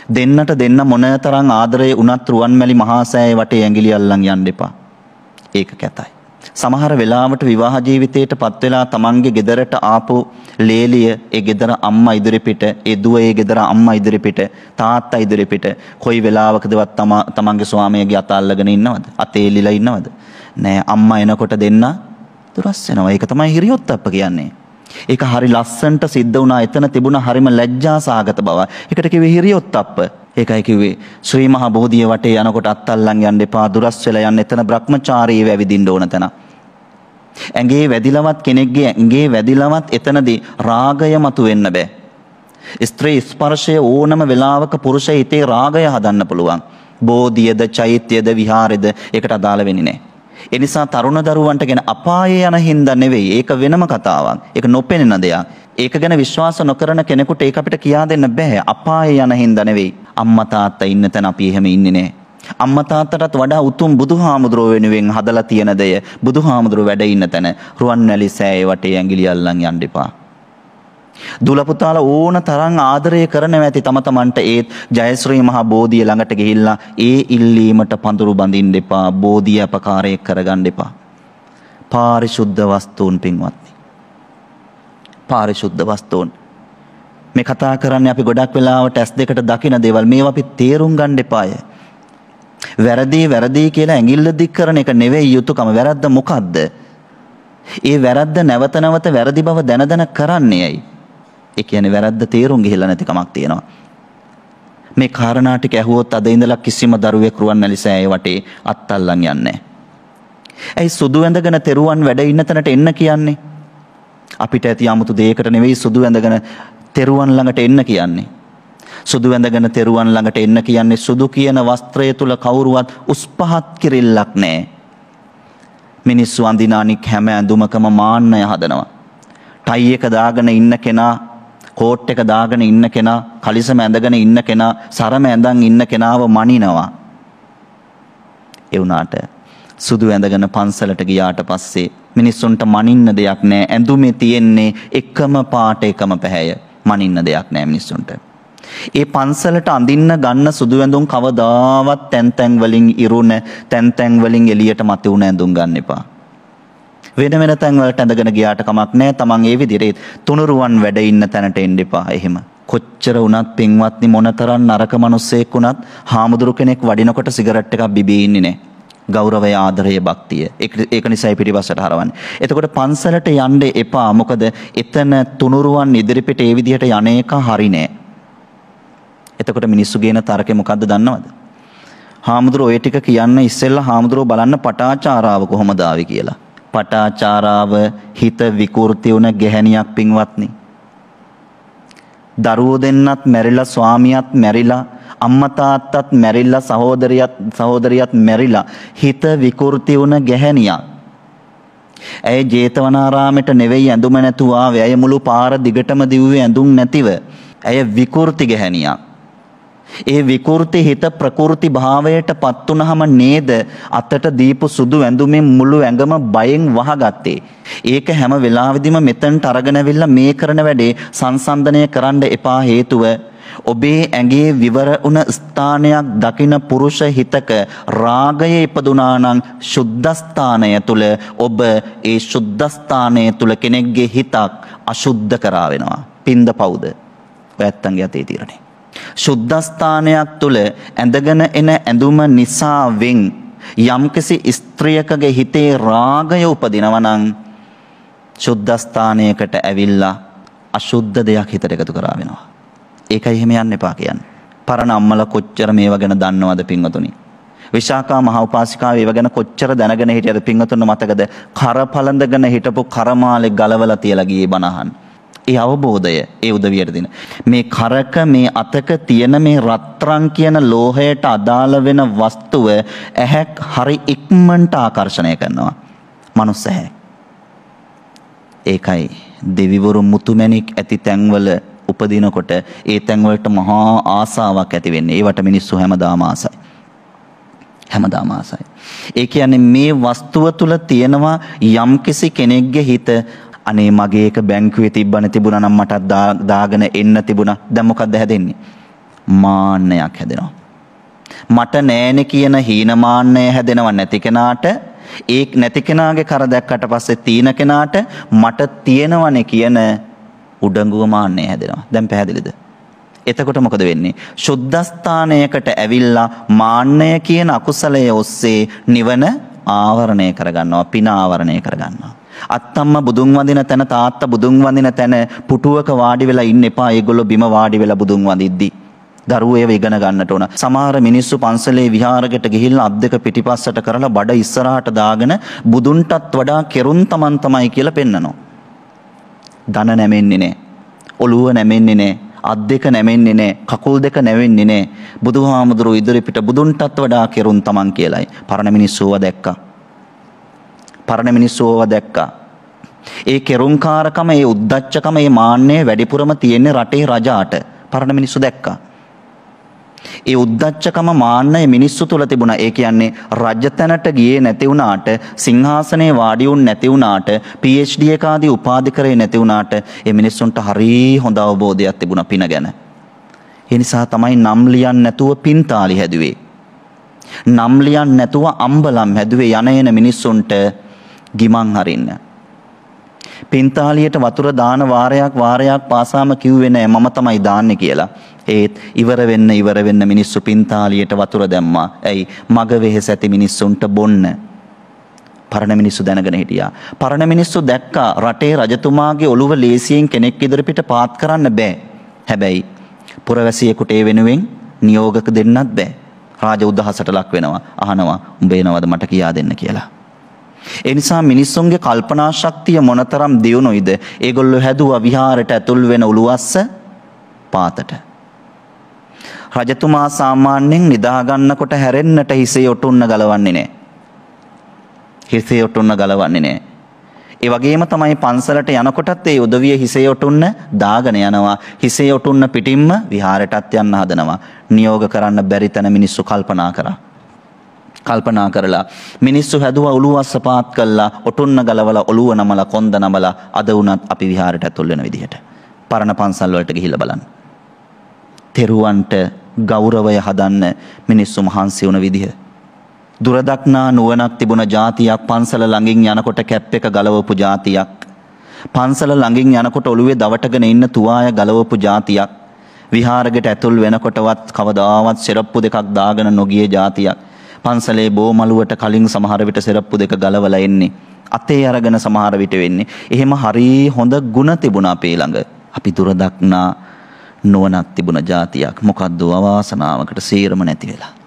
දෙන්නට දෙන්න මොනතරම් ආදරේ උනත් රුවන්මැලි මහා සෑය වටේ ඇඟිලි අල්ලන් යන්න එපා. ඒක කැතයි. සමහර වෙලාවට විවාහ ජීවිතයට පත් වෙලා තමන්ගේ ගෙදරට ආපු ලේලිය ඒ ගෙදර අම්මා ඉදිරිපිට, ඒ දුව ඒ ගෙදර අම්මා ඉදිරිපිට, තාත්තා ඉදිරිපිට කොයි වෙලාවකදවත් තමන්ගේ ස්වාමියාගේ අත අල්ලගෙන ඉන්නවද? අතේ එලිලා ඉන්නවද? නෑ. අම්මා එනකොට දෙන්න දුරස් වෙනවා. ඒක තමයි හිරියොත්ප්ප කියන්නේ. ඒක හරි ලස්සන්ට සිද්ධ වුණා. එතන තිබුණ හරිම ලැජ්ජාසහගත බව. ඒකට කිව්වේ හිරියොත්ප්ප. ඒකයි කිව්වේ ශ්‍රී මහා බෝධිය වටේ යනකොට අත් අල්ලන් යන්න එපා. දුරස් වෙලා යන්න. එතන බ්‍රහ්මචාරීව ඇවිදින්න ඕන තැන. ඇඟේ වැදිලවත් කෙනෙක්ගේ ඇඟේ වැදිලවත් එතනදී රාගය මතුවෙන්න බෑ. ස්ත්‍රී ස්පර්ශය ඕනම වෙලාවක පුරුෂ හිතේ රාගය හදන්න පුළුවන්. බෝධියද චෛත්‍යද විහාරෙද ඒකට අදාළ වෙන්නේ නැහැ. ඒ නිසා තරුණ දරුවන්ට ගැන අපායේ යන හින්දා නෙවෙයි. ඒක වෙනම කතාවක්. ඒක නොපෙනෙන දෙයක්. ඒක ගැන විශ්වාස නොකරන කෙනෙකුට ඒක අපිට කියා දෙන්න බෑ. අපායේ යන හින්දා නෙවෙයි. අම්මා තාත්තා ඉන්න තැන අපි එහෙම ඉන්නේ නැහැ. අම්මා තාත්තටත් වඩා උතුම් බුදුහාමුදුරුවෝ වෙනුවෙන් හදලා තියෙන දෙය බුදුහාමුදුරුවෝ වැඩ ඉන්න තැන රුවන්වැලි සෑයේ වටේ ඇඟිලි අල්ලන් යන්න එපා. දුල පුතාලා ඕන තරම් ආදරය කරනවා ඇති තම තමන්ට ඒත් ජයශ්‍රී මහා බෝධිය ළඟට ගිහිල්ලා ඒ ඉල්ලීමට පඳුරු බඳින්න එපා. බෝධිය අපකාරයක් කරගන්න එපා. පාරිශුද්ධ වස්තුන් පින්වත්නි. පාරිශුද්ධ වස්තුන්. මේ කතා කරන්නේ අපි ගොඩක් වෙලාවට ඇස් දෙකට දකින දේවල්. මේවා අපි තේරුම් ගන්න එපාය. වැරදි කියලා ඇඟිල්ල දික් කරන එක නෙවෙයි යුතුයකම. වැරද්ද මොකද්ද? ඒ වැරද්ද නැවත නැවත වැරදි බව දැන කරන්නේ ඇයි? ඒ කියන්නේ වැරද්ද තේරුම් ගිහිල්ලා නැති කමක් තියෙනවා. මේ කාරණා ටික ඇහුවොත් අද ඉඳලා කිසිම දරුවෙක් රුවන්වැලි සෑය වටේ අත්අල්ලන් යන්නේ නැහැ. ඇයි සුදු ඇඳගෙන තෙරුවන් වැඩ ඉන්න තැනට එන්න කියන්නේ? අපිට ඇති 아무තු දෙයකට නෙවෙයි සුදු ඇඳගෙන තෙරුවන් ළඟට එන්න කියන්නේ. සුදු ඇඳගෙන තෙරුවන් ළඟට එන්න කියන්නේ සුදු කියන වස්ත්‍රය තුල කවුරුවත් උස් පහත් කිරිල්ලක් නැහැ. මිනිස්සු අඳින අනික් හැම ඇඳුමකම මාන්නය හදනවා. ටයි එක දාගෙන ඉන්න කෙනා, කෝට් එක දාගෙන ඉන්න කෙනා, කලිසම ඇඳගෙන ඉන්න කෙනා, සරම ඇඳන් ඉන්න කෙනාව මනිනවා. ඒ වුණාට සුදු ඇඳගෙන පන්සලට ගියාට පස්සේ මිනිස්සුන්ට මනින්න දෙයක් නැහැ. ඇඳුමේ තියෙන්නේ එකම පාට එකම පැහැය. මනින්න දෙයක් නැහැ මිනිස්සුන්ට. ඒ පන්සලට අඳින්න ගන්න සුදු ඇඳුම් කවදාවත් තැන් වලින් ඉරුණ, තැන් වලින් එළියට මත උණ ඇඳුම් ගන්න එපා. වෙන තැන් වලට ඇඳගෙන ගියාට කමක් නැහැ. තමන් ඒ විදිහට තුනුරුවන් වැඩ ඉන්න තැනට එන්න එපා. එහෙම කොච්චර වුණත් පින්වත්නි මොනතරම් නරක මිනිස්සෙක් වුණත් හාමුදුරු කෙනෙක් වඩිනකොට සිගරට් එකක් බිබී ඉන්නේ නැහැ. ගෞරවය, ආදරය, භක්තිය. ඒක නිසායි පිටිපස්සට හරවන්නේ. එතකොට පන්සලට යන්න එපා. මොකද එතන තුනුරුවන් ඉදිරිපිට ඒ විදිහට යන්නේක හරි නෑ. එතකොට මිනිස්සු ගේන තර්කේ මොකද්ද දන්නවද? හාමුදුරුවෝ ඔය ටික කියන්න ඉස්සෙල්ලා හාමුදුරුවෝ බලන්න පටාචාරාව කොහොමද ආවේ කියලා. පටාචාරාව හිත විකෘති වුණ ගැහණියක් පින්වත්නි. දරුවෝ දෙන්නත් මැරිලා, ස්වාමියාත් මැරිලා, අම්මා තාත්තත් මැරිලා, සහෝදරියත් මැරිලා හිත විකෘති වුණ ගැහණියක්. ඇය ජේතවනාරාමයට නෙවෙයි ඇඳුම නැතුව ආවේ. ඇය මුළු පාර දිගටම දිව්වේ ඇඳුම් නැතිව. ඇය විකෘති ගැහණියක්. ඒ විකෘති හිත ප්‍රකෘති භාවයට පත් වුනහම නේද අතට දීපු සුදු ඇඳුමින් මුළු ඇඟම බයෙන් වහගත්තේ. ඒක හැම වෙලාවෙදිම මෙතනට අරගෙන අවිල්ලා මේ කරන වැඩේ සංසන්දනය කරන්න එපා. හේතුව ඔබේ ඇඟේ විවර වුණ ස්ථානයක් දකින පුරුෂ හිතක රාගය ඉපදුනා නම් සුද්ධස්ථානය තුල ඔබ ඒ සුද්ධස්ථානය තුල කෙනෙක්ගේ හිතක් අශුද්ධ කරා වෙනවා. පින්ද පවුද? ඔයත්තන්ගේ අතේ තියෙන්නේ. සුද්ධස්ථානයක් තුල ඇඳගෙන එන ඇඳුම නිසාවෙන් යම්කිසි ස්ත්‍රියකගේ හිතේ රාගය උපදිනවා නම් සුද්ධස්ථානයකට ඇවිල්ලා අශුද්ධ දෙයක් හිතට එකතු කරා වෙනවා. ඒකයි එහෙම යන්න එපා කියන්නේ. පරණ අම්මලා කොච්චර මේවා ගැන දන්නවද පින්වතුනි? විශාකා මහ උපාසිකාව ඒව ගැන කොච්චර දැනගෙන හිටියද පින්වතුන් මතකද? කරපලඳගෙන හිටපු කරමාලේ ගලවලා තියලා ගියේ බණහන්. ඒ අවබෝධය ඒ උදවියට දෙන මේ කරක මේ අතක තියෙන මේ රත්රන් කියන ලෝහයට අදාළ වෙන වස්තුව ඇහැක් හරි ඉක්මනට ආකර්ෂණය කරනවා. මනුස්ස ඇහැ. ඒකයි දෙවිවරු මුතුමැණික් ඇති තැන්වල උපදිනකොට ඒ තැන්වලට මහා ආසාවක් ඇති වෙන්නේ. ඒවට මිනිස්සු හැමදාම ආසයි. හැමදාම ආසයි. ඒ කියන්නේ මේ වස්තුව තුල තියෙනවා යම්කිසි කෙනෙක්ගේ හිත අනේ මගේ එක බැංකුවේ තිබ්බන තිබුණා නම් මට දාගෙන එන්න තිබුණා. දැන් මොකක්ද හැදෙන්නේ? මාන්නයක් හැදෙනවා. මට නෑනේ කියන හීනමාන්නය හැදෙනව නැති කෙනාට, ඒ නැති කෙනාගේ කර දැක්කට පස්සේ තීන කෙනාට මට තියෙනවනේ කියන උඩඟුව මාන්නය හැදෙනවා. දැන් පැහැදිලිද? එතකොට මොකද වෙන්නේ? සුද්ධස්ථානයකට ඇවිල්ලා මාන්නය කියන අකුසලයේ ඔස්සේ නිවන ආවරණය කරගන්නවා, පින ආවරණය කරගන්නවා. අත්තම්ම බුදුන් වඳින තැන, තාත්තා බුදුන් වඳින තැන පුටුවක වාඩි වෙලා ඉන්න එපා. ඒගොල්ලෝ බිම වාඩි වෙලා බුදුන් වඳිද්දි දරුවෝ ඒව ඉගෙන ගන්නට ඕන. සමහර මිනිස්සු පන්සලේ විහාරයකට ගිහිල්ලා අත් දෙක පිටිපස්සට කරලා බඩ ඉස්සරහට දාගෙන බුදුන්ටත් වඩා කෙරුන් තමන් තමයි කියලා පෙන්නනවා. දන නැමෙන්නේ නැහැ. ඔළුව නැමෙන්නේ නැහැ. අත් දෙක නැමෙන්නේ නැහැ. කකුල් දෙක නැවෙන්නේ නැහැ. බුදුහාමුදුරුවෝ ඉදිරිපිට බුදුන්ටත් වඩා කෙරුන් තමන් කියලායි. පරණ මිනිස්සුව දැක්කා. පරණ මිනිස්සුව දැක්කා. ඒ කෙරුම්කාරකම, ඒ උද්දච්චකම, ඒ මාන්නය වැඩිපුරම තියෙන්නේ රටේ රජාට. පරණ මිනිස්සු දැක්කා. ඒ උද්දච්චකම, මාන්නය මිනිස්සු තුල තිබුණා. ඒ කියන්නේ රජතැනට ගියේ නැති වුණාට, සිංහාසනේ වාඩි වුන් නැති වුණාට, PhD එක ආදී උපාධි කරේ නැති වුණාට ඒ මිනිස්සුන්ට හරි හොඳ අවබෝධයක් තිබුණා පින ගැන. ඒ නිසා තමයි නම් ලියන්න නැතුව පින්තාලි හැදුවේ. නම් ලියන්න නැතුව අම්බලම් හැදුවේ යන එන මිනිස්සුන්ට ගිමන් හරින්න. පින්තාලියට වතුර දාන වාරයක් පාසාම කිව්වේ නෑ මම තමයි දාන්නේ කියලා. ඒත් ඉවර වෙන්න මිනිස්සු පින්තාලියට වතුර දැම්මා. ඇයි? මග වෙහෙස ඇති මිනිස්සුන්ට බොන්න. පරණ මිනිස්සු දැනගෙන හිටියා. පරණ මිනිස්සු දැක්කා රටේ රජතුමාගේ ඔළුව ලේසියෙන් කෙනෙක් ඉදිරිපිට පාත් කරන්න බෑ. හැබැයි පුරවැසියෙකුට ඒ වෙනුවෙන් නියෝගක දෙන්නත් බෑ. රාජ උදහසට ලක් වෙනවා. අහනවා උඹ එනවද මට කියා දෙන්න කියලා. ඒ නිසා මිනිස්සුන්ගේ කල්පනා ශක්තිය මොනතරම් දියුණුයිද? ඒගොල්ලෝ හැදුවා විහාරයට ඇතුල් වෙන උළුවස්ස පාතට. රජතුමා සාමාන්‍යයෙන් නිදා ගන්නකොට හැරෙන්නට හිසේ ඔටුන්න ගලවන්නේ නැහැ. හිසේ ඔටුන්න ගලවන්නේ නැහැ. ඒ වගේම තමයි පන්සලට යනකොටත් ඒ උදවිය හිසේ ඔටුන්න දාගෙන යනවා. හිසේ ඔටුන්න පිටින්ම විහාරයටත් යන්න හදනවා. නියෝග කරන්න බැරි තැන මිනිස්සු කල්පනා කරලා මිනිස්සු හැදුවා උළුවස්ස පාත් කළා, ඔටුන්න ගලවලා, ඔළුව නමලා, කොන්ද නමලා අද වුණත් අපි විහාරයට ඇතුල් වෙන විදිහට. පරණ පන්සල් වලට ගිහිල්ලා බලන්න. තෙරුවන්ට ගෞරවය හදන්න මිනිස්සු මහන්සි වුණ විදිහ. දුරදක්නා නුවණක් තිබුණ જાතියක්, පන්සල ළඟින් යනකොට කැප් එක ගලවපු જાතියක්, පන්සල ළඟින් යනකොට ඔළුවේ දවටගෙන ඉන්න තුවාය ගලවපු જાතියක්, විහාරයකට ඇතුල් වෙනකොටවත් කවදාවත් සෙරප්පු දෙකක් දාගෙන නොගිය જાතියක්, පන්සලේ බෝමලුවට කලින් සමහර විට සෙරප්පු දෙක ගලවලා එන්නේ, අතේ අරගෙන සමහර විට වෙන්නේ. එහෙම හරි හොඳ ගුණ තිබුණා අපේ ළඟ. අපි දුරදක්නා නුවණක් තිබුණ જાතියක්. මොකද්ද අවාසනාවකට සීරම නැති වෙලා.